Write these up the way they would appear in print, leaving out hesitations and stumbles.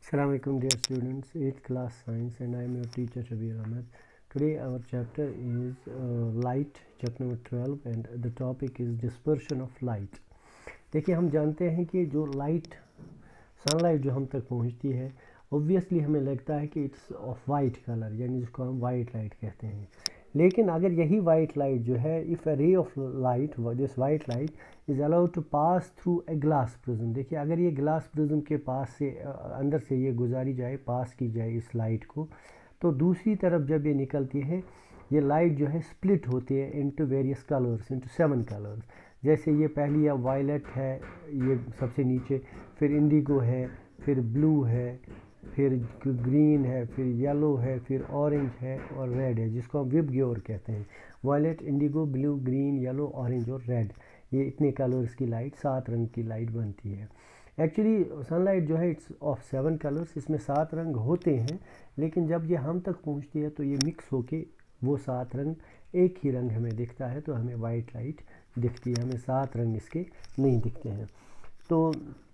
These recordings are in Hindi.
Assalamu alaikum dear students, 8th class science, and I am your teacher SHABIR-8TH. Today our chapter is light, chapter number 12, and the topic is dispersion of light. देखिए हम जानते हैं कि जो लाइट सनलाइट जो हम तक पहुंचती है ऑब्वियसली हमें लगता है कि इट्स ऑफ वाइट कलर, यानी जिसको हम वाइट लाइट कहते हैं। लेकिन अगर यही वाइट लाइट जो है, if a ray of light, this white light is allowed to pass through a glass prism, देखिए अगर ये ग्लास प्रिज्म के पास से अंदर से ये गुजारी जाए, पास की जाए इस लाइट को, तो दूसरी तरफ जब ये निकलती है ये लाइट जो है स्प्लिट होती है into various colours, into 7 colours. जैसे ये पहली अब वायलेट है, ये सबसे नीचे, फिर इंडिगो है, फिर ब्लू है, फिर ग्रीन है, फिर येलो है, फिर ऑरेंज है और रेड है, जिसको हम विबग्योर कहते हैं। Violet, indigo, blue, green, yellow, orange और रेड, ये इतने कलर्स की लाइट, 7 रंग की लाइट बनती है। एक्चुअली सनलाइट जो है इट्स ऑफ 7 कलर्स, इसमें 7 रंग होते हैं, लेकिन जब ये हम तक पहुंचती है तो ये मिक्स होके वो 7 रंग एक ही रंग हमें दिखता है, तो हमें वाइट लाइट दिखती है, हमें 7 रंग इसके नहीं दिखते हैं। तो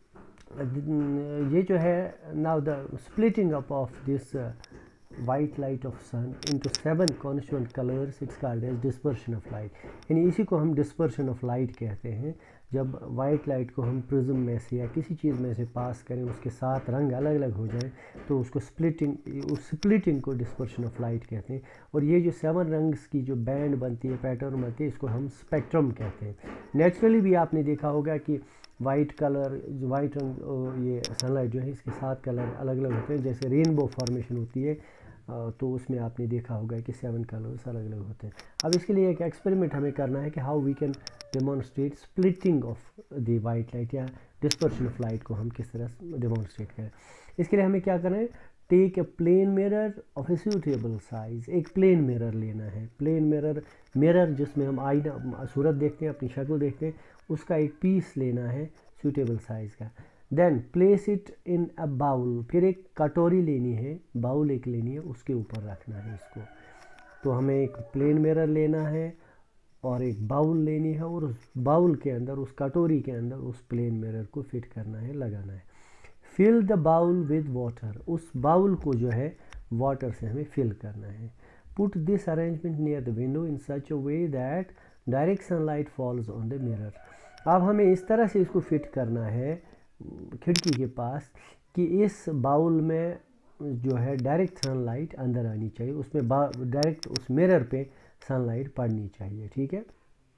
ये जो है now the splitting up of this white light of sun into 7 constituent colours, it's called as dispersion of light, यानी इसी को हम डिस्पर्शन ऑफ लाइट कहते हैं। जब वाइट लाइट को हम प्रिज्म में से या किसी चीज़ में से पास करें, उसके 7 रंग अलग अलग हो जाएं, तो उसको उस स्प्लिटिंग को डिस्पर्शन ऑफ लाइट कहते हैं। और ये जो 7 रंग्स की जो बैंड बनती है, पैटर्न बनती है, इसको हम स्पेक्ट्रम कहते हैं। नेचुरली भी आपने देखा होगा कि वाइट कलर, जो वाइट रंग, ये सनलाइट जो है इसके 7 कलर अलग अलग होते हैं। जैसे रेनबो फॉर्मेशन होती है तो उसमें आपने देखा होगा कि 7 कलर्स अलग अलग होते हैं। अब इसके लिए एक एक्सपेरिमेंट हमें करना है कि how we can demonstrate splitting of the white light या डिस्पर्शन ऑफ लाइट को हम किस तरह डेमोन्स्ट्रेट करें। इसके लिए हमें क्या करना है, take a plane mirror of a suitable size, एक प्लेन मिरर लेना है। प्लेन मिरर जिसमें हम आईना सूरत देखते हैं, अपनी शक्ल देखते हैं, उसका एक पीस लेना है सूटेबल साइज़ का। Then place it in a bowl, फिर एक कटोरी लेनी है, बाउल एक लेनी है, उसके ऊपर रखना है इसको। तो हमें एक प्लेन मिरर लेना है और एक बाउल लेनी है, और उस बाउल के अंदर, उस कटोरी के अंदर उस प्लेन मिरर को फिट करना है, लगाना है। Fill the bowl with water, उस बाउल को जो है वाटर से हमें फिल करना है। Put this arrangement near the window in such a way that direct sunlight falls on the mirror. अब हमें इस तरह से इसको फिट करना है खिड़की के पास कि इस बाउल में जो है डायरेक्ट सनलाइट अंदर आनी चाहिए, उसमें डायरेक्ट उस मिरर पे सनलाइट पड़नी चाहिए, ठीक है।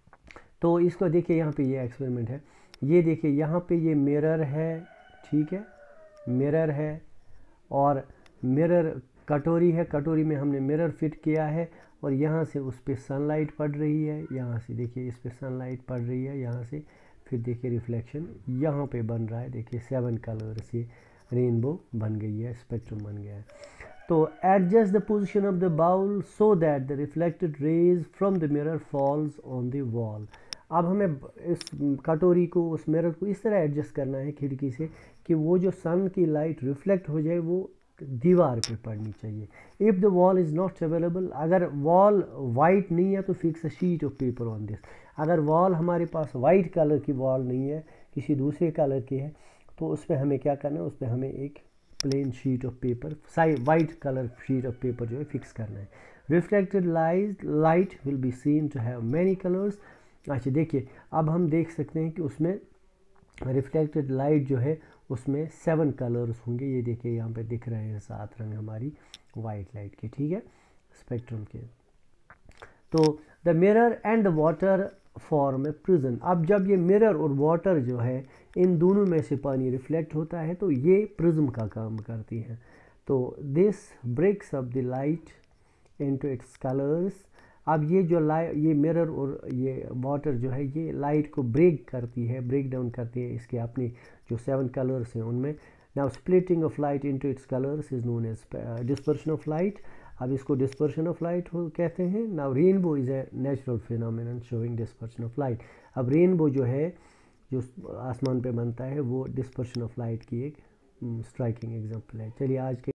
तो इसको देखिए, यहाँ पे ये एक्सपेरिमेंट है, ये देखिए यहाँ पे ये मिरर है, ठीक है, मिरर है, और मिरर कटोरी है, कटोरी में हमने मिरर फिट किया है, और यहाँ से उस पर सनलाइट पड़ रही है, यहाँ से देखिए इस पर सनलाइट पड़ रही है, यहाँ से फिर देखिए रिफ्लेक्शन यहाँ पे बन रहा है, देखिए 7 कलर से रेनबो बन गई है, स्पेक्ट्रम बन गया है। तो adjust the position of the bowl so that the reflected rays from the mirror falls on the wall. अब हमें इस कटोरी को, उस मिरर को इस तरह एडजस्ट करना है खिड़की से कि वो जो सन की लाइट रिफ्लेक्ट हो जाए वो दीवार पे पड़नी चाहिए। If the wall is not available, अगर वॉल वाइट नहीं है तो fix a sheet of paper on this. अगर वॉल हमारे पास वाइट कलर की वॉल नहीं है, किसी दूसरे कलर की है, तो उस पर हमें क्या करना है, उस पर हमें एक plane sheet of paper, white colour sheet of paper जो है फिक्स करना है। Reflected light will be seen to have many colours. अच्छा देखिए, अब हम देख सकते हैं कि उसमें रिफ्लेक्टेड लाइट जो है उसमें 7 कलर्स होंगे। ये देखिए यहाँ पे दिख रहे हैं 7 रंग हमारी वाइट लाइट के, ठीक है, स्पेक्ट्रम के। तो the mirror and the water form a prism. अब जब ये मिरर और वाटर जो है, इन दोनों में से पानी रिफ्लेक्ट होता है, तो ये प्रिज्म का काम करती है। तो this breaks up the light into its colours. अब ये जो ये मिरर और ये वाटर जो है, ये लाइट को ब्रेक करती है, ब्रेक डाउन करती है इसके अपने जो 7 कलर्स हैं उनमें। Now splitting of light into its colours is known as dispersion of light. अब इसको डिस्पर्शन ऑफ लाइट कहते हैं। Now rainbow is a natural phenomenon showing dispersion of light. अब रेनबो जो है, जो आसमान पे बनता है, वो डिस्पर्शन ऑफ लाइट की एक स्ट्राइकिंग एग्जांपल है। चलिए आज के